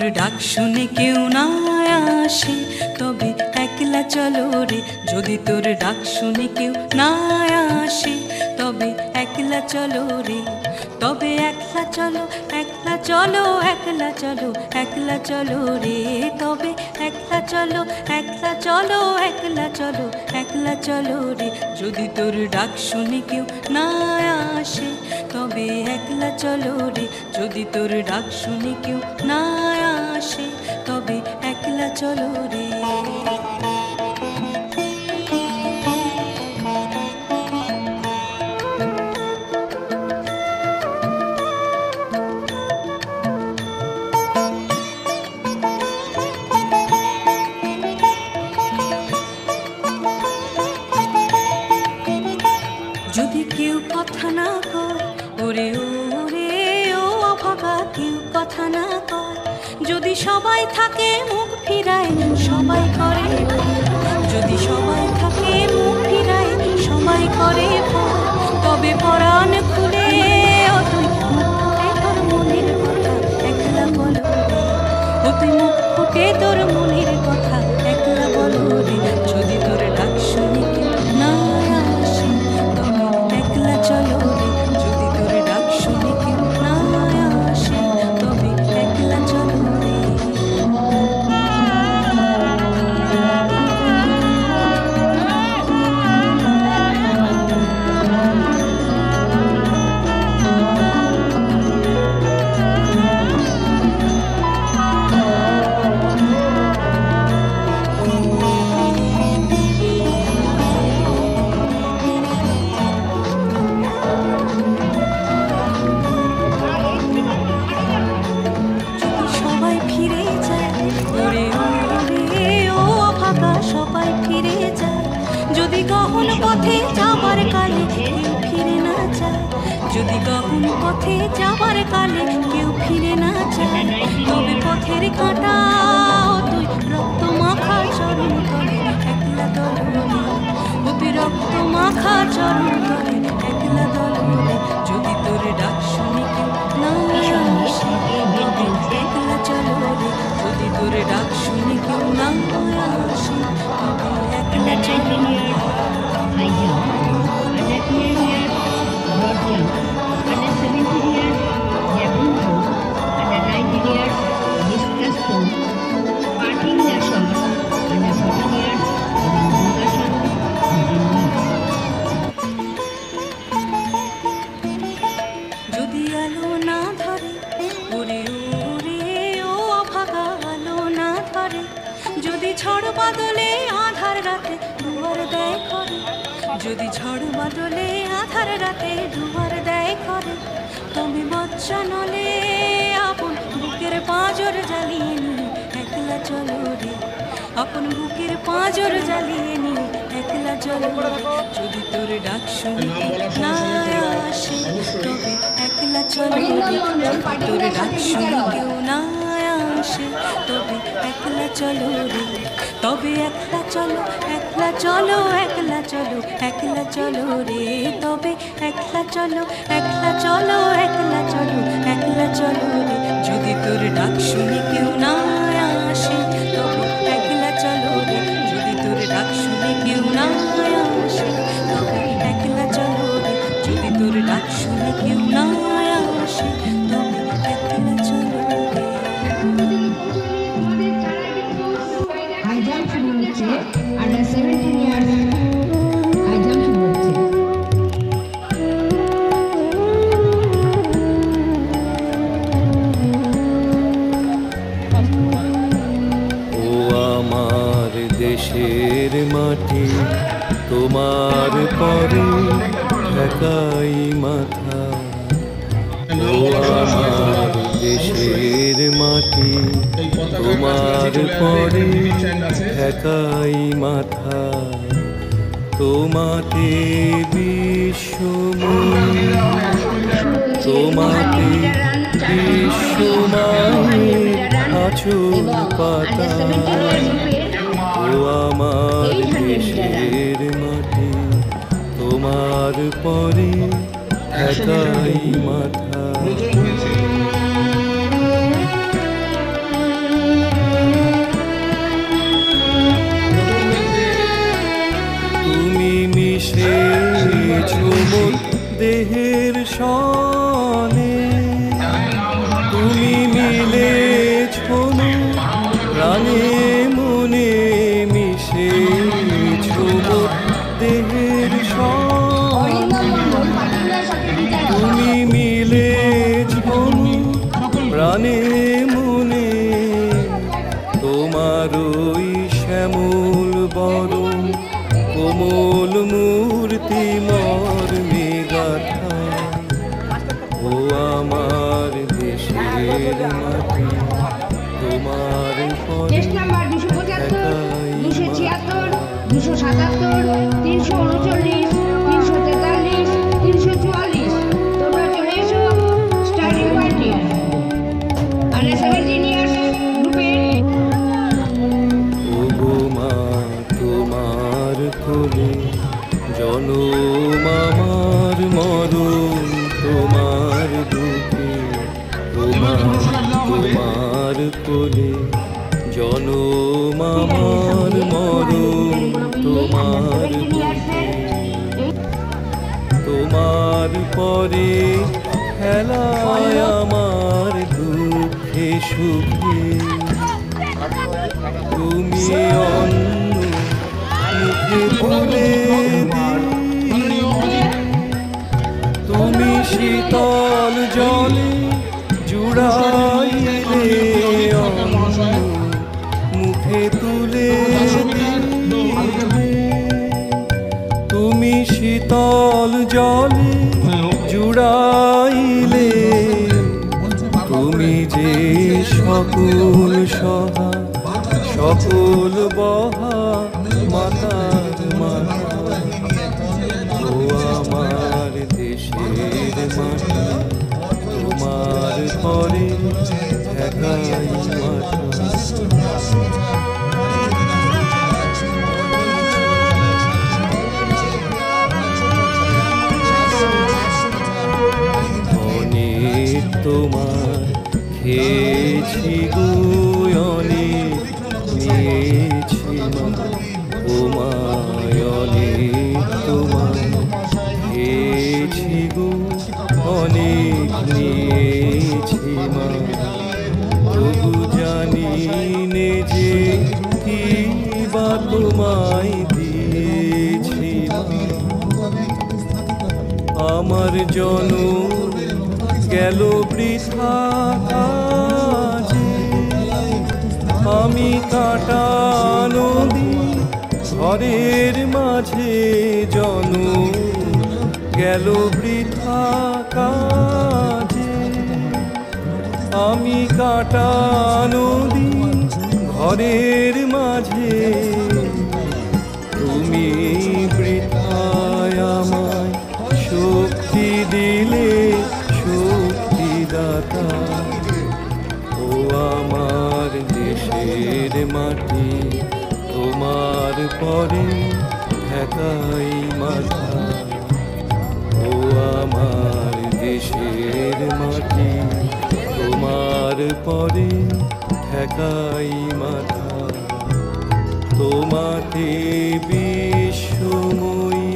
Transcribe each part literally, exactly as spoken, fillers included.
ডাক শুনে কেউ না আসে তবে একলা চলো রে, যদি তোর ডাক শুনে কেউ না আসে তবে একলা চলো রে, তবে একলা চলো একলা চলো একলা চলো একলা চলো রে, তবে একলা চলো একলা চলো একলা চলো একলা চলো রে, যদি তোর ডাক শুনে কেউ না আসে তবে একলা চলো রে, যদি তোর ডাক শুনে কেউ না আসে তবে একলা চলো রে। যদি কেউ কথা না কয় ওরে ওরে ও অভাগা, কেউ কথা না কয়, যদি সবাই থাকে মুখ ফিরায় সবাই করে, যদি সবাই থাকে মুখ ফিরায় সবাই করে, তবে পরাণ খুলে ও তুই মুখ ফুটে তোর মনের কথা একলা বলো রে, ও তুই মুখ ফুটে তোর মনের কথা একলা বলো রে, যদি তোর ডাক শুনে কেউ না আসে তবে একলা চলো রে, যদি তোর ডাক শুনে কেউ না আসে তবে একলা চলো রে। যদি গহন পথে যাবার কালে কেউ ফিরে না যায়, যদি গহন পথে যাবার কালে কেউ ফিরে না যায়, তবে পথের কাঁটা তুই রক্ত মাখা চরণ তলে একলা দলনে, ও তুই রক্ত মাখা চরণ তলে একলা দলনে, যদি তোর ডাক শুনে কেউ না আসে তবে একলা চলো রে, যদি তোর ডাক শুনে কেউ না আসে তবে একলা চলো রে। I young, under ten years, not young, under seventeen years, Japan home, under nineteen years, discuss home, parting nation, under fourteen years, education, যদি আলো না ধরে ওরে ওরে ও অভাগা আলো না ধরে, যদি ঝড় বাদলে আধার রাতে দুয়ার দেয় করে, যদি ঝড় বাদলে আধার রাতে দুয়ার দেয় করে, তবে বাচ্চা নলে আপন বুকের পাঁজর জ্বালিয়ে নিয়ে একলা চলো রে, আপন বুকের পাঁজর জ্বালিয়ে নিয়ে একলা চলো রে, যদি তোর ডাক শুনে না আসে তবে একলা চলো রে, যদি তোর ডাক শুনে কেউ না আসে তবে একলা চলো রে, তবে একলা চলো একলা চলো একলা চলো একলা চলো রে, তবে একলা চলো একলা চলো একলা চলো একলা চলো রে, যদি তোর ডাক শুনে কেউ না আসে তবে একলা চলো রে, যদি তোর ডাক শুনে কেউ না আসে তবে একলা চলো রে, যদি তোর ডাক শুনে কেউ না আসে তবে একলা চলো রে। I jump শুরু হচ্ছে under seventeen years, I jump শুরু হচ্ছে। ও আমার দেশের মাটি, তোমার পরে ঢাকাই মাথা, ও আমার দেশের মাটি, তোমার পরে ঢাকাই মাথা, তোমাতে বিশ্বময়, তোমাতে বিশ্বময় আঁচল পাতা, ও আমার দেশের মাটি, তোমার পরে ঢাকাই মাথা। মোর দেহের সনে তুমি মিলেছ প্রাণে মনে মিশেছ মোর দেহের সনে তুমি মিলেছ প্রাণে মনে তোমার ওই শ্যামল বরণ কোমল মূর্তি মর্মে গাথা ও আমার দেশের মাটি তোমার টেস্ট নাম্বার দুশো পঁচাত্তর দুশো ছিয়াত্তর দুশো সাতাত্তর তিনশো উনচল্লিশ তিনশো তেতাল্লিশ তিনশো চুয়াল্লিশ তোমরা চলে এসো স্টার্টিং পয়েন্টে আন্ডার সেভেন্টিন ইয়ার্স গ্রুপের ও গো মা তোমার কোলে জনম আমার মরণ তোমার বুকে তোমার তোমার কোলে জনম আমার মরণ তোমার বুকে তোমার পরে খেলায় আমার দুঃখে সুখে তুমি অন্য মুখে তুলে তুমি শীতল জলে জুড়াইলে অন্য মুখে তুলে তুমি শীতল জলে জুড়াইলে তুমি যে সকল সহা সকল বহা মাতার মাথা ও আমার দেশের মাটি তোমার পরে একাই মাথা অনেক তোমার খেয়েছি গো অনেক নিয়েছি মা ও মায় অনেক তোমার খেয়েছি গো অনেক নিয়েছি মা তবু জানি নে যে কি বা তোমায় দিয়েছি মা আমার জনম গেল বৃথা কাজে আমি কাটা নদী ঘরের মাঝে জনম গেল বৃথা কাজে আমি কাটা নদী ঘরের মাঝে তুমি বৃথায় আমায় শক্তি দিলে শক্তিদাতা ও আমার দেশের মাটি তোমার পরে ঠেকাই মাথা ও আমার দেশের মাটি তোমার পরে ঠেকাই মাথা তোমাতে বিশ্বময়ী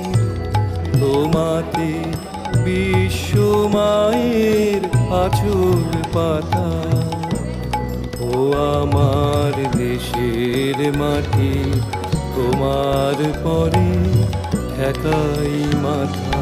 তোমাতে বিশ্ব মায়ের আঁচল পাতা ও আমার দেশের মাটি তোমার পরে ঠেকাই মাথা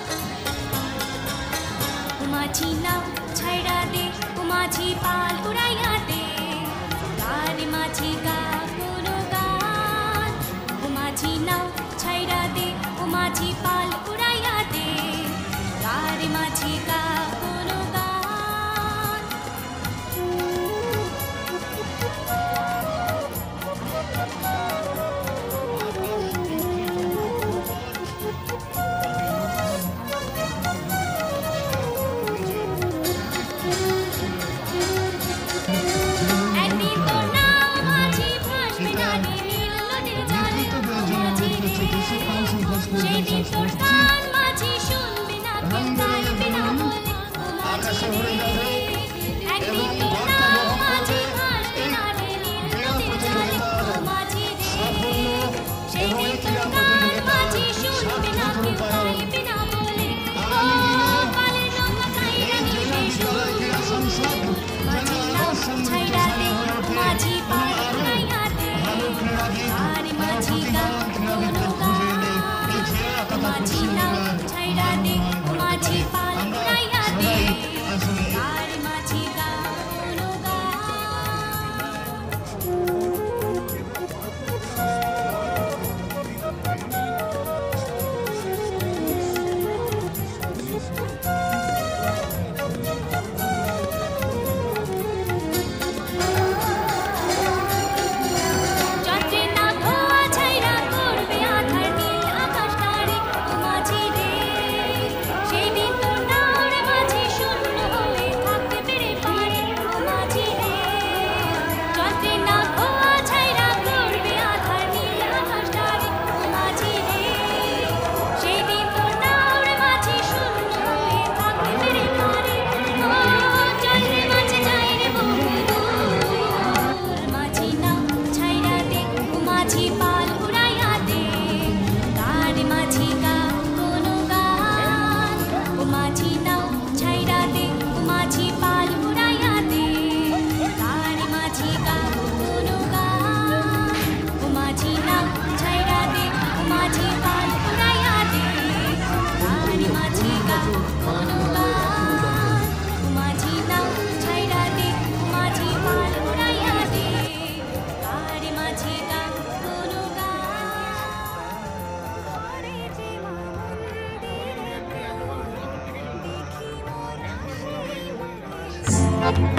মাঝি নাও ছাইড়া দে ও মাঝি পাল উড়াই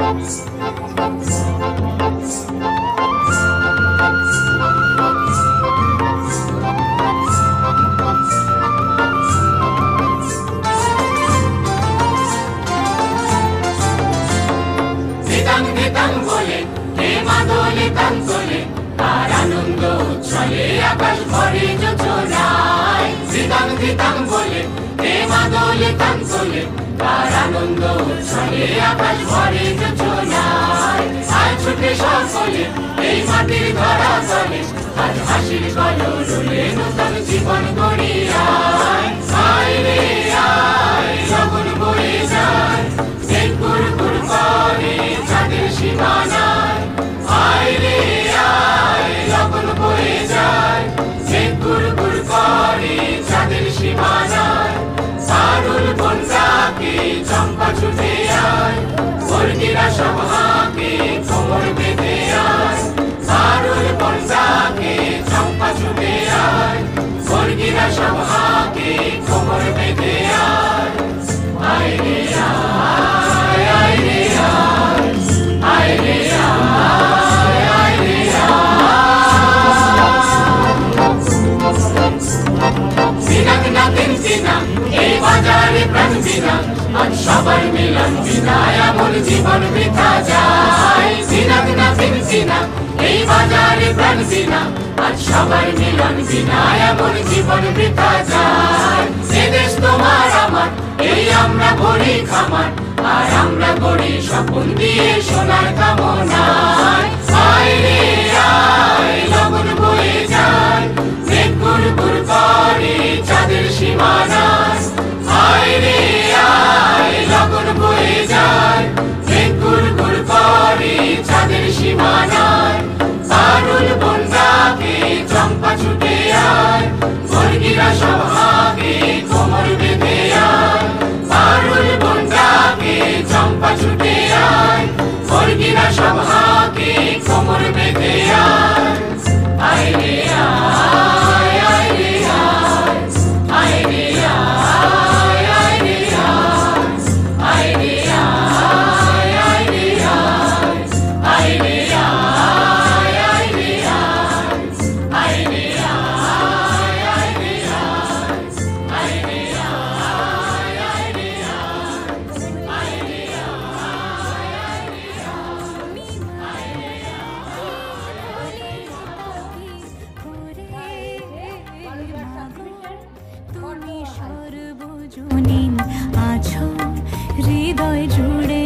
আকাশ ভরে যোজনায় ধিতাং ধিতাং বলে হে মাদলে তান তোলে তার আনন্দ উচ্ছলে আকাশ ভরে যোজনায় আয় ছুটে সকলে এই মাটির ধরা তলে আজ হাসির কলরলে নূতন জীবন গড়িয়ায় আয় রে আয় লগন বয়ে যায় মেঘ কুরকুর করে চাঁদের সীমানায় আয় রে আয় লগন বয়ে যায় মেঘ কুরকুর করে চাঁদের সীমানায় সারুল বনটাকে চম্পা ছুটে আয় বর্গিরা সব হাঁকে কোমর বেঁধে আয় সারুল বনটাকে চম্পা ছুটে আয় বর্গিরা সব হাঁকে কোমর বেঁধে আয় আয় রে আয় আয় রে আয় আয় রে আয় আয় রে বিনা বিনা তিন বিনা এই বাজারে প্রাণ বিনা আজ সবার মিলন বিনা এমন জীবন বৃথা যায় বিনা বিনা তিন বিনা এই বাজারে প্রাণ বিনা আজ সবার মিলন বিনা এমন জীবন বৃথা যায় এ দেশ তোমার আমার এই আমরা গড়ি খামার আর আমরা গড়ি স্বপ্ন দিয়ে সোনার কামনায় আয় রে আয় লগন বয়ে যায় মেঘ কুরকুর করে চাঁদের সীমানায় আয় রে আয় লগন বয়ে যায় মেঘ কুরকুর করে চাঁদের সীমানায় সারুল বনটাকে চম্পা ছুটে আয় বর্গিরা সব হাঁকে কোমর বেঁধে আয় সারুল বনটাকে চম্পা ছুটে আয় বর্গিরা সব হাঁকে কোমর বেঁধে আয় আয় রে আয় আয় রে আয় আয় রে আয় আয় রে আয় আয় রে আয় আয় রে আয় আয় রে আয় আয় রে আয় আয় রে আয় আয় রে আয় আয় রে আয় আয় রে আয় আয় রে তুমি সর্বজনীন আছো হৃদয় জুড়ে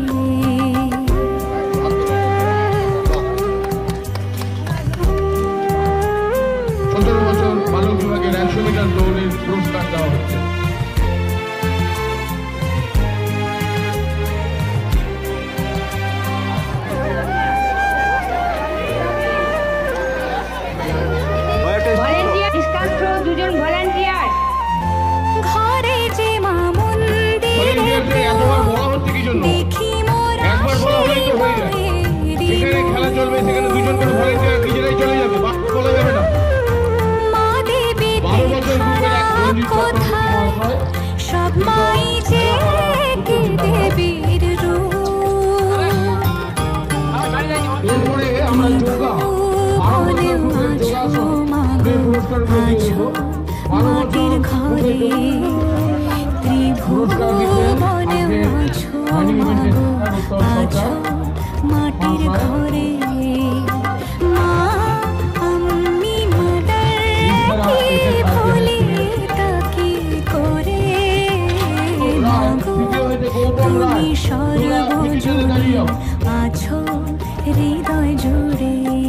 সতেরো বছর বালক বিভাগের একশো মিটার দৌড়ের পুরস্কার দেওয়া হচ্ছে। ভলেন্টিয়ার ডিসকাস থ্রো দুজন ভলেন্টিয়ার ঘরে যে মা মন্দিরে ভলেন্টিয়ারদের এতবার বলা হচ্ছে কি জন্য? দেখি মোরা একবার বলা হলেই তো হয়ে যায়। যেখানে খেলা চলবে সেখানে দুজন করে ভলেন্টিয়ার নিজেরাই চলে যাবে, বাকি বলা যাবে না। মা দেবী বারো বছর গ্রুপের এক রঞ্জিত কোথায় চক্রবর্তী সব মাই যে একে দেবীর রূপ এরপরে আমরা যোগা বারো বছর গ্রুপের যোগাসন গ্রুপের পুরস্কার পেয়েছিল। বারো মাটির বছর ঘরে ত্রিভুবনে আছো মাগো আছো মাটির ঘরে মা আমি মাদার ভুলি তাকি করে মাগো তুমি সর্বজনীন আছো হৃদয় জুড়ে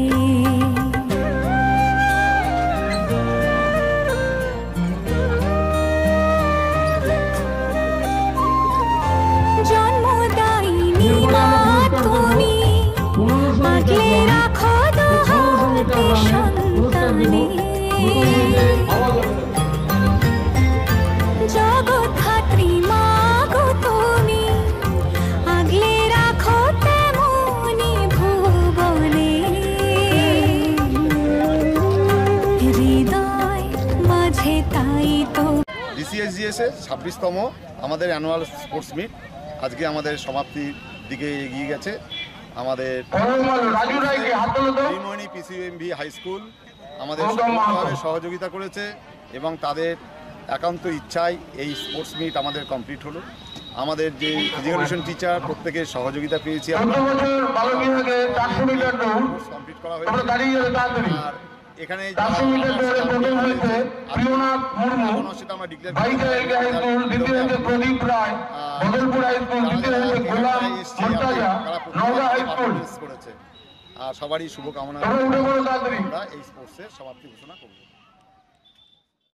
জন্মদায়িনী মা তুমি আগলে রাখো দুহাতে সন্তানে জগৎধাত্রী মা গো তুমি আগলে রাখো তেমনি ভুবনে হৃদয় মাঝে তাই তো ডিসিএসজিএস এর ছাব্বিশতম আমাদের অ্যানুয়াল স্পোর্টস মিট আজকে আমাদের সমাপ্তি দিকে এগিয়ে গেছে। আমাদের ত্রিমোহিনী পিসিএমভি হাই স্কুল আমাদের সম্পূর্ণভাবে সহযোগিতা করেছে এবং তাদের একান্ত ইচ্ছায় এই স্পোর্টস মিট আমাদের কমপ্লিট হলো। আমাদের যে এডুকেশন টিচার প্রত্যেকের সহযোগিতা পেয়েছি, কমপ্লিট করা হয়েছে। আর এখানে সেটা আমরা ডিক্লেয়ার করেছে। আর সবারই শুভকামনা আমরা এই স্পোর্টসের সমাপ্তি ঘোষণা করব।